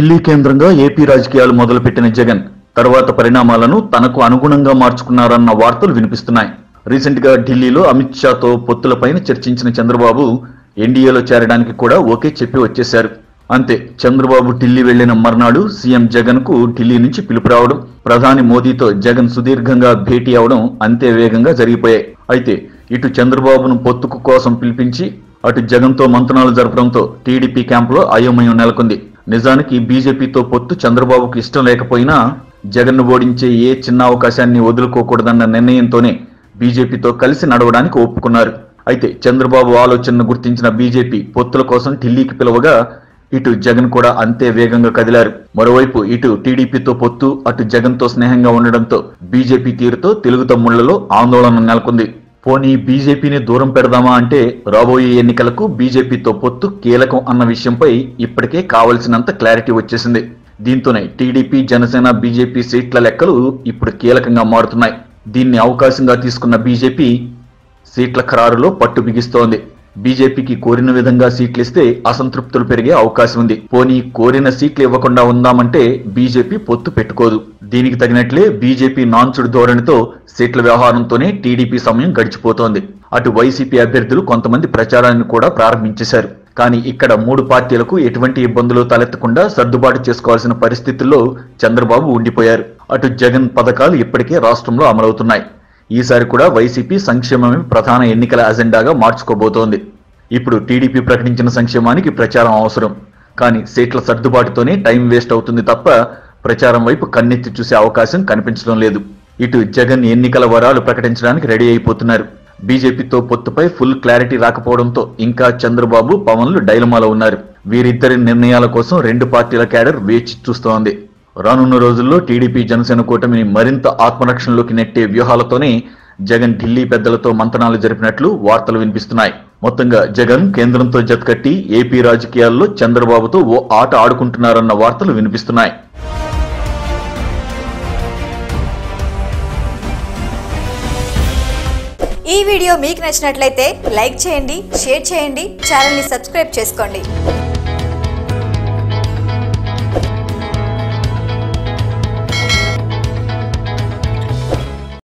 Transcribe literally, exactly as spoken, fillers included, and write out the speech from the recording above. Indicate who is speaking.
Speaker 1: ఢిల్లీ కేంద్రంగా ఏపీ రాజకీయాలు మొదలుపెట్టిన జగన్ తర్వాత పరిణామాలను తనకు అనుగుణంగా మార్చుకున్నారన్న వార్తలు వినిపిస్తున్నాయి. రీసెంట్ గా ఢిల్లీలో అమిత్ షాతో పొత్తులపైన చర్చించిన చంద్రబాబు ఎన్డీఏలో చేరడానికి కూడా ఓకే చెప్పి వచ్చేశారు. అంతే, చంద్రబాబు ఢిల్లీ వెళ్లిన మర్నాడు సీఎం జగన్ కు ఢిల్లీ నుంచి పిలుపు రావడం, ప్రధాని మోదీతో జగన్ సుదీర్ఘంగా భేటీ అవడం అంతే వేగంగా జరిగిపోయాయి. అయితే ఇటు చంద్రబాబును పొత్తుకు కోసం పిలిపించి అటు జగన్ తో మంతనాలు జరపడంతో టీడీపీ క్యాంపులో అయోమయం నెలకొంది. నిజానికి బీజేపీతో పొత్తు చంద్రబాబుకు ఇష్టం లేకపోయినా జగన్ ను ఓడించే ఏ చిన్న అవకాశాన్ని వదులుకోకూడదన్న నిర్ణయంతోనే బీజేపీతో కలిసి నడవడానికి ఒప్పుకున్నారు. అయితే చంద్రబాబు ఆలోచనను గుర్తించిన బీజేపీ పొత్తుల కోసం ఢిల్లీకి పిలవగా ఇటు జగన్ కూడా అంతే వేగంగా కదిలారు. మరోవైపు ఇటు టీడీపీతో పొత్తు, అటు జగన్ తో స్నేహంగా ఉండడంతో బీజేపీ తీరుతో తెలుగు తమ్ముళ్లలో ఆందోళన నెలకొంది. పోనీ బీజేపీని దూరం పెడదామా అంటే రాబోయే ఎన్నికలకు బీజేపీతో పొత్తు కీలకం అన్న విషయంపై ఇప్పటికే కావలసినంత క్లారిటీ వచ్చేసింది. దీంతోనే టీడీపీ, జనసేన, బీజేపీ సీట్ల లెక్కలు ఇప్పుడు కీలకంగా మారుతున్నాయి. దీన్ని అవకాశంగా తీసుకున్న బీజేపీ సీట్ల ఖరారులో పట్టు బిగిస్తోంది. బీజేపీకి కోరిన విధంగా సీట్లు ఇస్తే అసంతృప్తులు పెరిగే అవకాశం ఉంది. పోనీ కోరిన సీట్లు ఇవ్వకుండా ఉందామంటే బీజేపీ పొత్తు పెట్టుకోదు. దీనికి తగినట్లే బీజేపీ నాన్సుడు ధోరణితో సీట్ల వ్యవహారంతోనే టీడీపీ సమయం గడిచిపోతోంది. అటు వైసీపీ అభ్యర్థులు కొంతమంది ప్రచారాన్ని కూడా ప్రారంభించేశారు. కానీ ఇక్కడ మూడు పార్టీలకు ఎటువంటి ఇబ్బందులు తలెత్తకుండా సర్దుబాటు చేసుకోవాల్సిన పరిస్థితుల్లో చంద్రబాబు ఉండిపోయారు. అటు జగన్ పథకాలు ఇప్పటికే రాష్ట్రంలో అమలవుతున్నాయి. ఈసారి కూడా వైసీపీ సంక్షేమమే ప్రధాన ఎన్నికల అజెండాగా మార్చుకోబోతోంది. ఇప్పుడు టీడీపీ ప్రకటించిన సంక్షేమానికి ప్రచారం అవసరం, కానీ సీట్ల సర్దుబాటుతోనే టైం వేస్ట్ అవుతుంది తప్ప ప్రచారం వైపు కన్నెత్తి చూసే అవకాశం కనిపించడం లేదు. ఇటు జగన్ ఎన్నికల వరాలు ప్రకటించడానికి రెడీ అయిపోతున్నారు. బీజేపీతో పొత్తుపై ఫుల్ క్లారిటీ రాకపోవడంతో ఇంకా చంద్రబాబు, పవన్లు డైలమాలో ఉన్నారు. వీరిద్దరి నిర్ణయాల కోసం రెండు పార్టీల క్యాడర్ వేచి చూస్తోంది. రానున్న రోజుల్లో టీడీపీ, జనసేన కూటమిని మరింత ఆత్మరక్షణలోకి నెట్టే వ్యూహాలతోనే జగన్ ఢిల్లీ పెద్దలతో మంతనాలు జరిపినట్లు వార్తలు వినిపిస్తున్నాయి. మొత్తంగా జగన్ కేంద్రంతో జతకట్టి ఏపీ రాజకీయాల్లో చంద్రబాబుతో ఓ ఆట ఆడుకుంటున్నారన్న వార్తలు వినిపిస్తున్నాయి.
Speaker 2: ఈ వీడియో మీకు నచ్చినట్లయితే లైక్ చేయండి, షేర్ చేయండి, ఛానల్ ని సబ్స్క్రైబ్ చేసుకోండి.